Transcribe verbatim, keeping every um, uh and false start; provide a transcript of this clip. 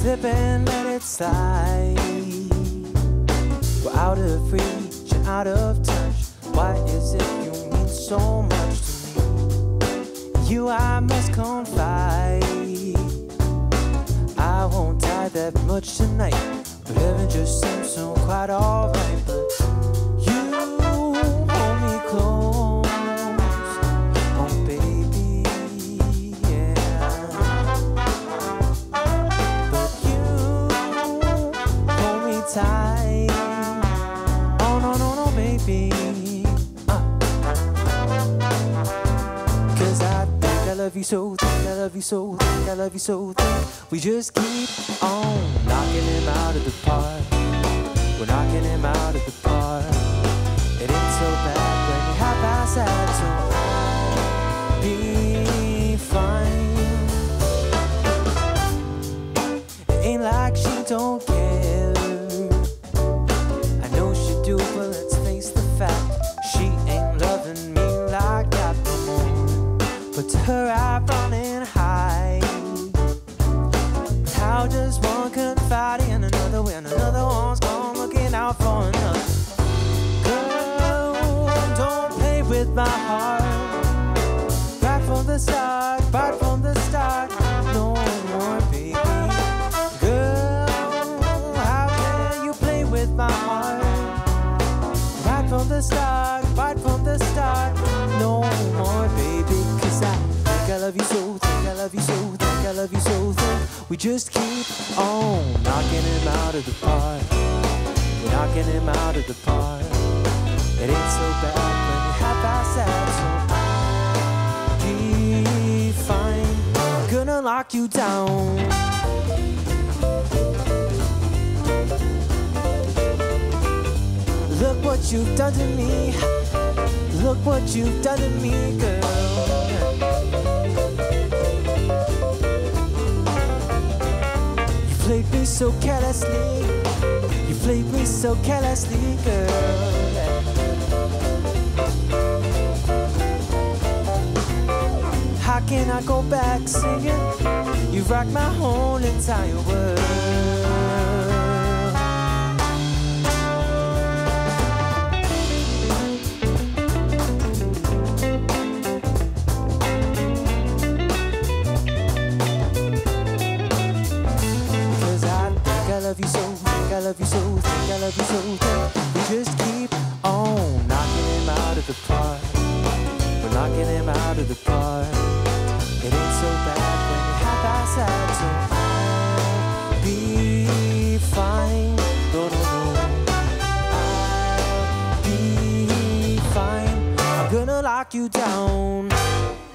slip and let it slide. We're out of reach and out of touch. Why is it you mean so much to me? You I must confide. I won't die that much tonight, but heaven just seems so quite alright. But you hold me close, oh baby, yeah. But you hold me tight, oh no, no, no, baby. uh. Cause I think I love you so, think I love you so, think I love you so, think we just keep on knocking him out of the park. We're knocking him out of the park. It ain't so bad when you have past that, so I'll be fine. It ain't like she don't care. I know she do, but let's face the fact, she ain't loving me like that no more. But to her I run and hide. How does one confide in another when another one's gone looking out for another? Girl, don't play with my heart. Right from the start, right from the start, no more, baby. Girl, how can you play with my heart? Right from the start, right from the start, no more, baby. Cause I think I love you so, think I love you so, think I love you so, think we just keep on knocking him out of the park. We're knocking him out of the park. It ain't so bad when you have past that, so I'll be fine. I'm gonna lock you down. Look what you've done to me. Look what you've done to me, girl. Played me so carelessly, you played me so carelessly, girl. How can I go back singing? You rock my whole entire world. I love you so, think I love you so, think I love you so, think we just keep on knocking him out of the park. We're knocking him out of the park. It ain't so bad when you have past that, so I'll be fine. No, no, no, I'll be fine. I'm gonna lock you down.